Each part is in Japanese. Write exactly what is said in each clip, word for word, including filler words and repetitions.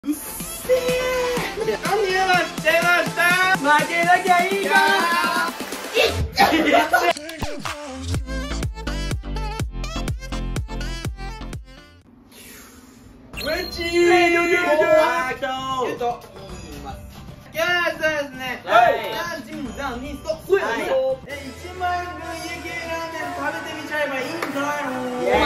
うっせー。何言わしちゃいました。負けなきゃいいか。いっちゃい。ムチー。あー、来たー。えっと、いやー、そうですね。はい。さん、チーム、さん、に、ストップ。はい。え、いちまんぶん家系ラーメン食べてみちゃえばいいんかよ。いや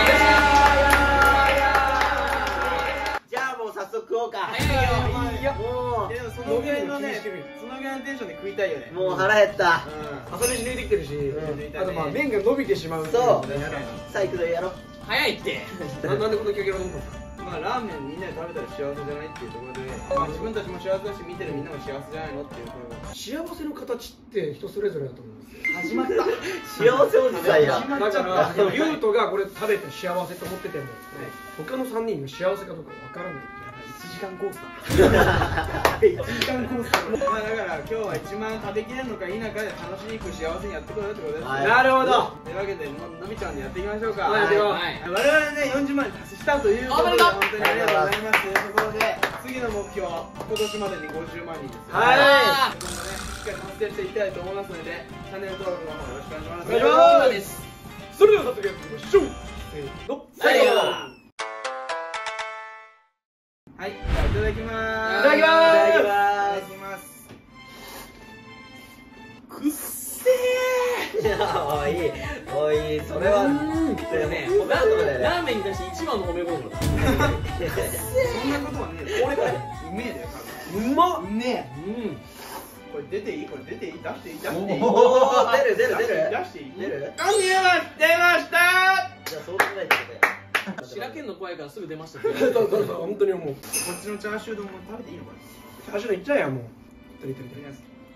ー。じゃあもう早速食おうか。はいよ。いいよ。もう。でもそのぐらいのね、そのぐらいのテンションで食いたいよね。もう腹減った。 朝飯抜いてきてるし、あとまあ麺が伸びてしまう。 そう。さあ行くぞやろう。早いって。 なんでこんな休憩が飲むの？ まあラーメンみんなで食べたら幸せじゃないっていうところで、まあ自分たちも幸せだし見てるみんなも幸せじゃないのっていう。 幸せの形って人それぞれだと思うんですよ。 始まった。幸せおじさんや。 だからユウトがこれ食べて幸せと思ってても、他のさんにんが幸せかどうかわからない。 いちじかんコースだ。いちじかんコースだ。まあだから今日はいちまん食べきれるのか否かで楽しく幸せにやってこようってことです。 なるほど。 というわけでのびちゃんでやっていきましょうか。 はい。我 々ねよんじゅうまん達成したということで本当にありがとうございますというところで次の目標今年までにごじゅうまんにんです。はい。これもねしっかり達成していきたいと思いますのでチャンネル登録の方よろしくお願いします。お願いします。 それでは早速やっていきましょう。せーの。 最後。はい、じゃあいただきまーす。 いただきまーす。 いただきます。くっせー。おいおいそれはそれね他のとこだよね。ラーメンに対して一番の褒め言葉だ。そんなことはねえ。俺かうめえだよ。うまっ。うめえ。うん。これ出ていい？これ出ていい？出していい？出していい？おお出る出る出る。出していい？出る。何言わ出ました。じゃあそうでもないってことで。白剣の怖いからすぐ出ました。そうそうそう本当に思う。こっちのチャーシュー丼も食べていいのかな。 チャーシュー丼いっちゃえやもう。とりとりとり。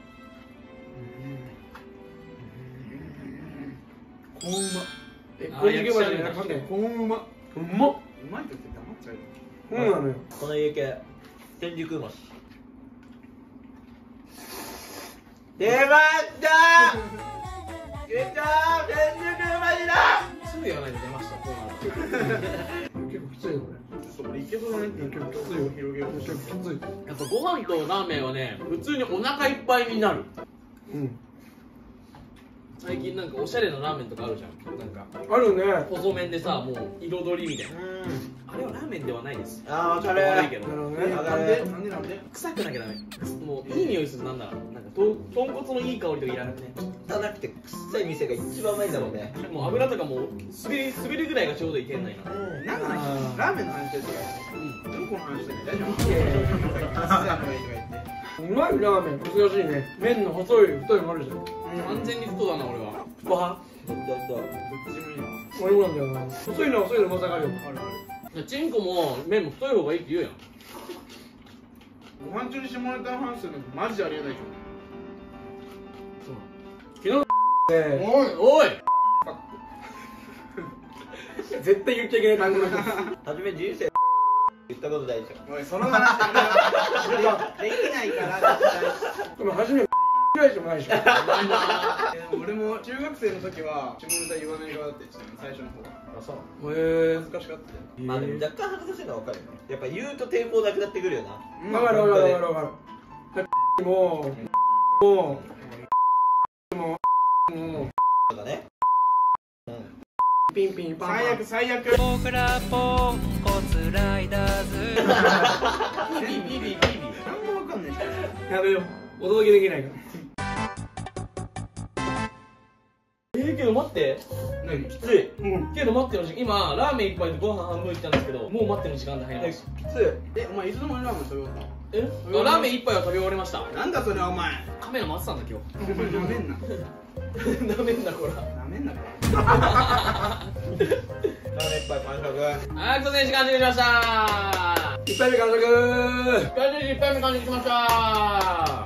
コーンうま。え、これいけましたね。なんかね、コーンうま。うまっ。 うまいとって黙っちゃうよ。 そうなのよ。 この家系天竺うまし。出ましたー。出たー。天竺うましだ。すぐ言わないと出ました。こうなる。 結構きついよこれ。 俺いけそうだねって結構きついよ。広げよう。 結構きつい。 やっぱご飯とラーメンはね普通にお腹いっぱいになる。 うん。 最近なんかおしゃれなラーメンとかあるじゃん。なんかあるね。 細麺でさもう彩りみたいな。あれはラーメンではないです。 ああ分かる。 悪いけど。 なんでなんでなんで臭くなきゃダメ。もういい匂いする。なんならなんかと豚骨のいい香りとかいらなくね。 汚くて臭い店が一番うまいんだもんね。 もう油とかも滑り滑るぐらいがちょうどいけんないな。 なんかラーメンの話してるから。うんこの話してる。大丈夫？ うまいラーメン難しいね。麺の細い太いもあるじゃん。 完全に太だな俺は。 ご飯。 どっちもいいな。 俺もなんだよな。細いのは細いのうまさがあるよ。 あるある。 チンコも麺も太い方がいいって言うやん。 ご飯中に下ネタの話するのマジでありえないじゃん。昨日ね。 おいおい。 絶対言っちゃいけない単語なんです。 初め人生言ったことないでしょ。おいその話できないからでも初めぐらいしもないでしょ。 俺も中学生の時は下ネタ言わない側だって言ってた最初の方は。あ、そう。 へえ。 恥ずかしかったよ。まあでも若干恥ずかしいのは分かるよ。やっぱ言うと抵抗なくなってくるよな。 分かる分かる分かる分かる。もうもうもうもうとかね。 ピンピンパンパン。 最悪最悪。僕らポンコツライダーズ。ビービービービービー。何も分かんないじゃん。 やめよう。お届けできないから。 えーけど待って。 何？ きつい。うん。けど待っての時間今ラーメン一杯でご飯半分いったんですけどもう待っての時間で入ります。 きつい。えお前いつの間にラーメン食べ終わったの？ え？ラーメン一杯は食べ終わりました。 なんだそれお前。 カメラ回ってたんだ今日。 お前なめんな。 なめんなこら。 なめんなこら。ラーメン一杯完食。 はい、とね時間になりました。 一杯目完食。 一杯目完食しました。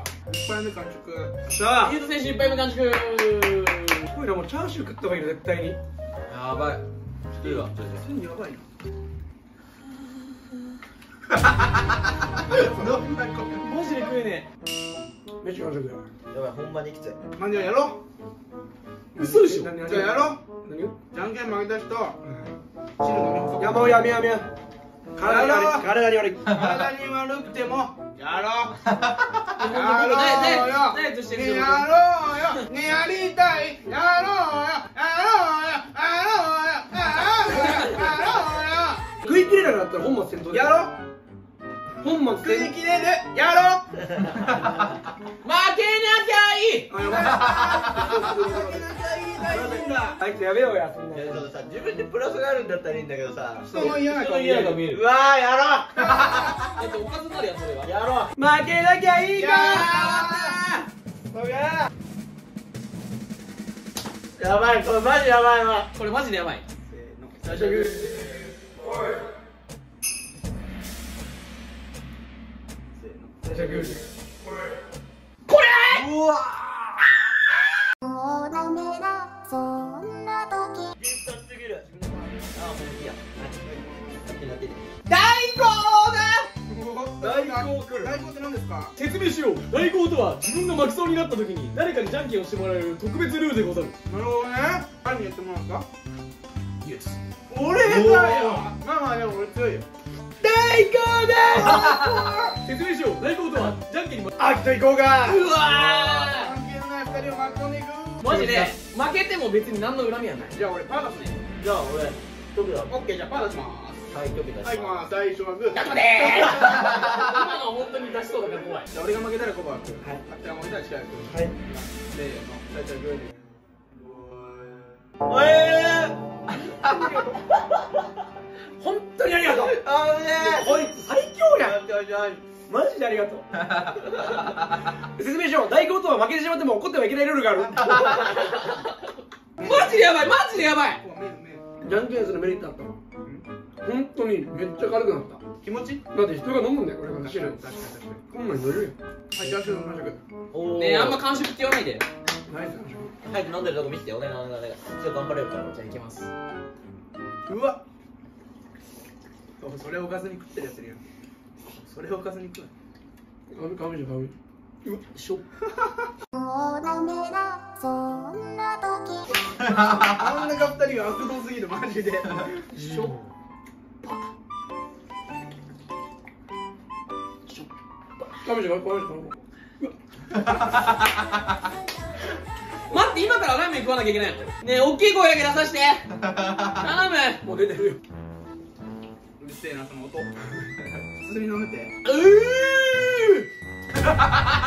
一杯目完食。 さあ。 ゆうと選手一杯目完食。 これらもうチャーシュー食った方がいいの絶対に。 やばい。いいわ。 全然やばいな。 マジで食えねえ。飯完食だよ。 やばい、ほんまにきつい。まあじゃあやろう。嘘でしょ。 じゃあやろう。 何を？ じゃんけん負けた人。汁飲み干そう。 やもうやめやめや。 体に悪い体に悪い体に悪くてもやろうやろうよダイエットしてるやろうよねやりたいやろうよやろうよやろうよやろうよやろうよ食い切れなくなったら本末転倒やろう本末食い転切れるやろう負けなきゃいいあ、やばいあいつやめようやそんな自分でプラスがあるんだったらいいんだけどさ人の嫌な人の嫌が見えるうわーやろだっておかずになるやんそれはうやろう負けなきゃいいかやばいこれマジやばいわこれマジでやばい最初グー最初グーこれうわもうダメだそんな時ーすぎるあもういいや大根大根来る大根って何ですか説明しよう大根とは自分が負けそうになった時に誰かにじゃんけんをしてもらえる特別ルールでござるなるほどね誰にやってもらうんですかイエス俺だよまあまあでも俺強いよ大根です説明しよう大根とはじゃんけんにあきと行こうかうわ関係のない二人を巻き込んでいくーマジで負けても別に何の恨みはないじゃあ俺パー出すねじゃあ俺トビだオッケーじゃあパー出しますはいトビ出しますはいまあ最初はグーやっとねー今のは本当に出しそうだから怖いじゃあ俺が負けたらコバ君はいあっちが負けたら近い君はいせーの最初はグーでえ本当にありがとうあぶねこいつ最強やんーマジでありがとう説明しよう大根とは負けてしまっても怒ってはいけないルールがあるマジでやばいマジでやばいじゃんけんするメリットあったの本当にめっちゃ軽くなった気持ちだって人が飲むんだよこれが確かに確かに確かにこんなん乗るよはいじゃあ完食ねえあんま完食って言わないでナイス早く飲んでるとこ見せてお願いお願いお願いちょっと頑張れるからじゃあいきますうわそれをおかずに食ってるやついるよそれをおかずに食う髪髪じゃ髪うわしょもうダメだそんな時あんなか二人が悪道すぎるマジでしょ髪じゃ髪じゃ髪待って今からラーメン食わなきゃいけないのねえ大きい声だけ出させて頼むもう出てるようるせえなその音普通に飲めてうー何今の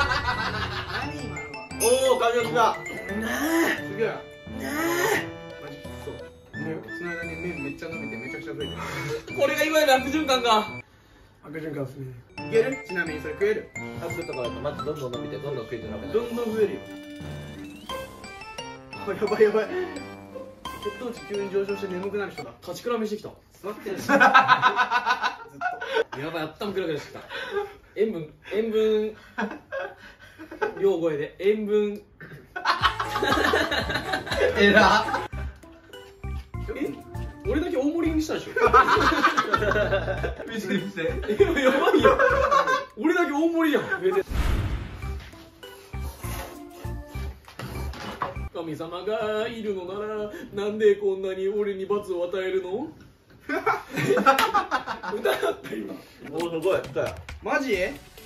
はおお感情きたすげえマジそうその間に麺めっちゃ伸びてめちゃくちゃ増えてるこれがいわゆる悪循環か赤循環ですねいけるちなみにそれ食えるタックとかだとマジどんどん伸びてどんどん食いづらくなる。 どんどん増えるよあやばいやばい血糖値急に上昇して眠くなる人だ立ちくらみしてきた座ってるしずっやばい頭クラクラしてきた塩分塩分量超えで塩分えら。 え俺だけ大盛りにしたでしょ見せて見せて。 えやばいよ俺だけ大盛りやん神様がいるのならなんでこんなに俺に罰を与えるの歌った今おおすごい。来たよ。 マジ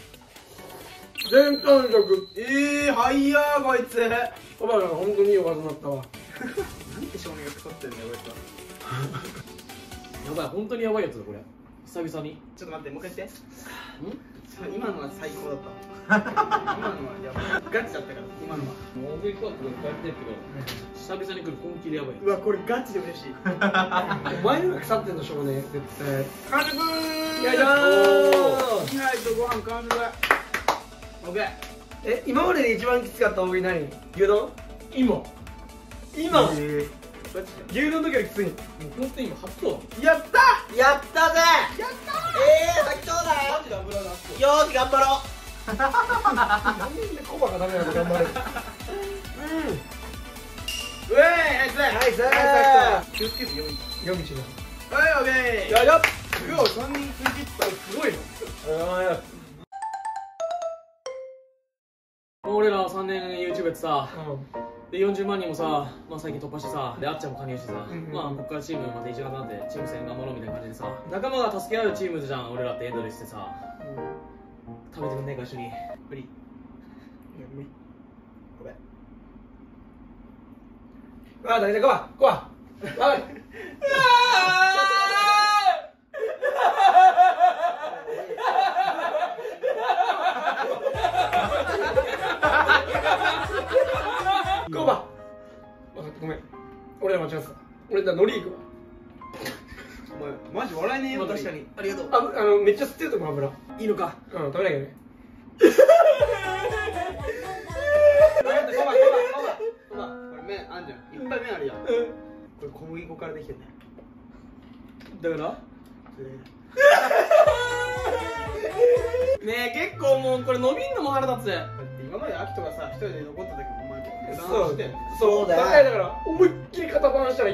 全完食えー、はいやーこいつなんおばあが本当にいいおかずになったわで少年が腐ってんだよこいつはやばい本当にやばいやつだこれ久々にちょっと待ってもう一回言ってん今のは最高だった今のはやばいガチだったから今のはもう俺行こうとか言ってるけど久々に来る本気でやばいうわこれガチで嬉しいお前のが腐ってんのしょうね絶対完食ーよいしょーにはいとご飯完食オッケーえ今までで一番きつかった大食い何牛丼今今えー牛丼の時よりきついもう本当に今初そうやったやったぜ。 やったええー、最高だよ。 マジで油が熱そうよーし頑張ろなんでコバがダメなの頑張れるうえーナイスナイスナイス気をつけてよんい夜道だはいオッケーよいしょうわさんにん食い切ったすごいの俺らさんねん YouTube やってさでよんじゅうまんにんもさ、まあ、最近突破してさ、であっちゃんも加入してさ、 うんうん、 まあここからチームまた一丸となってチーム戦頑張ろうみたいな感じでさ、仲間が助け合うチームじゃん俺らってエンドレスしてさ、食べてくんねえか一緒に。無理。 いや無理。 ごめん。 ああ、大丈夫か。こわ。はい。こば。分かった、ごめん。俺ら間違ってた。俺らノリ行くわ。 お前マジ笑えねえよ。 確かに。ありがとう。 あ、あのめっちゃ吸ってると思う油。 いいのか。 うん、食べないけどね。 これ麺あんじゃん。いっぱい麺あるやん。これ小麦粉からできてんね。 だからねえ、結構もうこれ伸びんのも腹立つ。 だって今まで秋とかさ、一人で残った時もお前こうそうしてそうだよ。だから思いっきり肩パンしたらいい。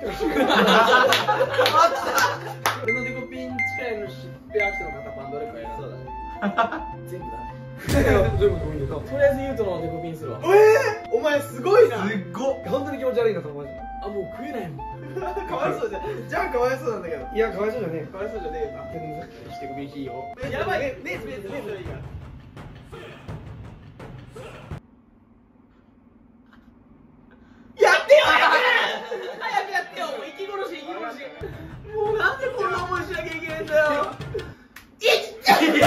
俺のデコピン近いの知って秋との肩パンどれかやる。そうだね。 全部だね。 全部でもいいんだよ。 とりあえずユウトのデコピンするわ。 えー、お前すごいな。 すっごっ。 本当に気持ち悪いんだと思う。 あ、もう食えないもん。 かわいそうじゃん。じゃあかわいそうなんだけど。 いや、かわいそうじゃねえ。 かわいそうじゃねえよな。 全然。 してくれいいよ。やばい。ねえ、ねえ、ねえ、ねえ、いいから。やってよ、早く早くやってよ。もう息殺し、息殺し。もうなんでこんな思いしなきゃいけないんだよ。いっちゃいって。いって。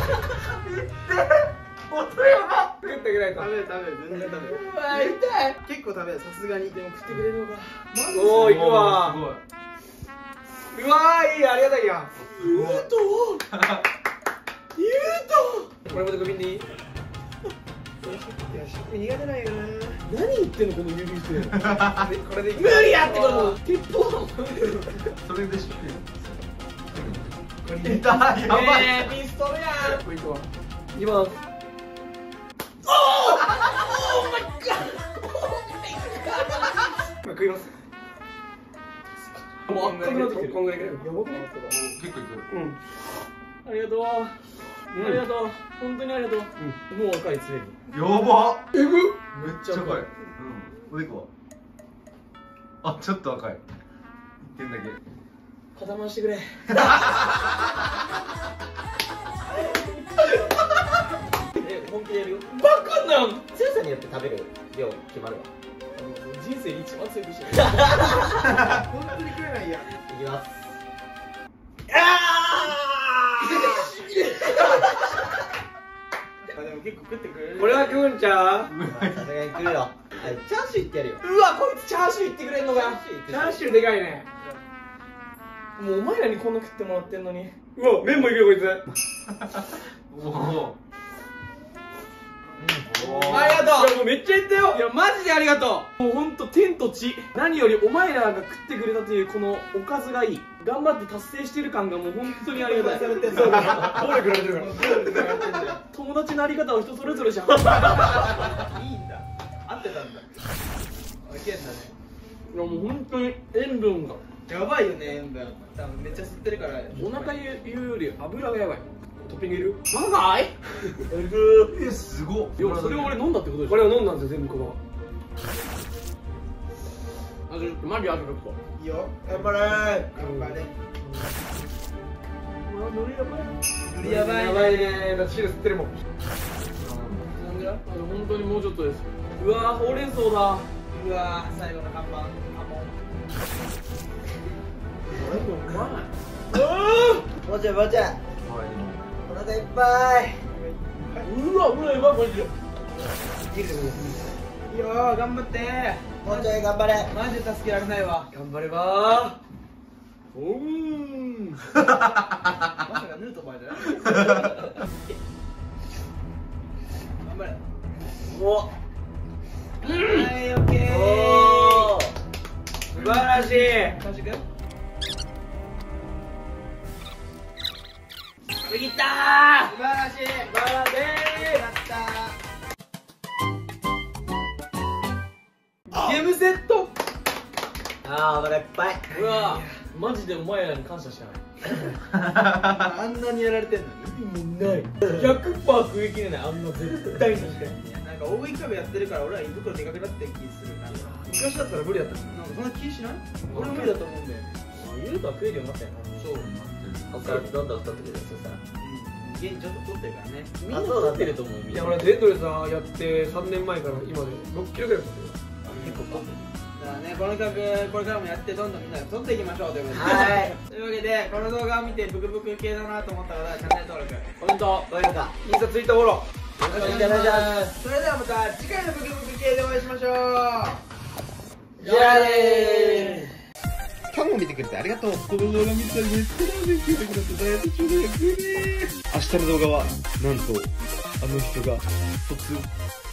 もうそれやば。 食ってくれないと。 食べる食べる全然食べる。 うわ、痛い。 結構食べる、さすがに。 でも食ってくれるのか。 おー、行くわ。 すごい。 うわー、いい、ありがたいや。 ユウト。ユウト。 これもデコピンでいい？いや、苦手なんやな。 何言ってんのこの指して。 これでいい。 無理やってこれもう鉄砲だもん。 それで知ってる。 これいた、やばい。 えー、ピストルやん。 これいくわ。 いきます。 食います。 もう赤くなってきてる。 こんぐらいくらい。 やばくない？ 結構いく。 うん。 ありがとう。ありがとう。本当にありがとう。もう赤い常に。 やば。 えぐ。 めっちゃ赤い。うん。おでこは。あ、ちょっと赤い。一点だけ。 固ましてくれ。 え、本気でやるよ。 バカなん。 強さによって食べる量決まるわ。 人生で一番強くしてる。 本当に食えないやん。いきます。あでも結構食ってくれる。 これは食うんちゃう？ さすがに食うよ。チャーシューいってやるよ。 うわ、こいつチャーシューいってくれんのか。 チャーシューでかいね。 もうお前らにこんな食ってもらってんのに。 うわ、麺もいくよこいつ。 おお。 ありがとう。 いやもうめっちゃいったよ。 いやマジでありがとう。もうほんと天と地。何よりお前らが食ってくれたというこのおかずがいい。頑張って達成してる感がもう本当にありがたい。 暴力られてるから。 友達のあり方は人それぞれじゃん。いいんだ。 合ってたんだ。いけんだね。 いやもう本当に塩分がやばいよね、塩分。多分めっちゃ吸ってるから。 お腹言うより油がやばい。 トッピングいる？ 長い？ え、すごっ。 いやそれを俺飲んだってことでしょ。 これを飲んだんですよ全部この。 あ、ちょっとマジあとちょっと。 いいよ。頑張れ。頑張れ。 うわ、ノリやばい。 ノリやばいね。 やばいね。だって汁吸ってるもん。 なんで？あの本当にもうちょっとです。うわ、ほうれん草だ。 うわー、最後の看板。 うまい。 もちゃもちゃ。お腹いっぱい。 うわ、うわ、やばい、マジで。 いいよー、頑張って。もうちょい頑張れ。マジで助けられないわ。 頑張ればー。おーん。 まさかヌートバーじゃない？頑張れ。 お。 はい、オッケー。 おー。素晴らしい。 川島君。 できたー。 素晴らしい。 素晴らしい。 やったゲームセット。 ー。あー、お腹いっぱい。 うわ、マジでお前らに感謝しかない。 あんなにやられてんのに。 もうない。ひゃくパーセント食い切れない。あんな絶対に。 いや、なんなんか大食いクラブやってるから俺は胃袋でかくなってる気する。なんか昔だったら無理だった。 なんかそんな気しない？俺無理だと思うんだよね。 ゆるとは食えるようになったよな。 そう。 こっからどんどん太ってくるよ、そしたら。 現にちょっと太ってるからね。 みんな太ってると思う。 いや、俺デンドレさやってさんねんまえから今でろっキロぐらい太ってるよ。 結構太ってる。 だからね、この企画これからもやってどんどんみんなで太っていきましょうということで。 はい。 というわけでこの動画を見てブクブク系だなと思った方はチャンネル登録、 コメント、 こういうのか。 インスタツイッターフォロー。 よろしくお願いします。 それではまた次回のブクブク系でお会いしましょう。 じゃあねー。 今日も見てくれてありがとう。この動画見たらめっちゃラーメン食べてください。ダイエット中だよ。明日の動画はなんとあの人が卒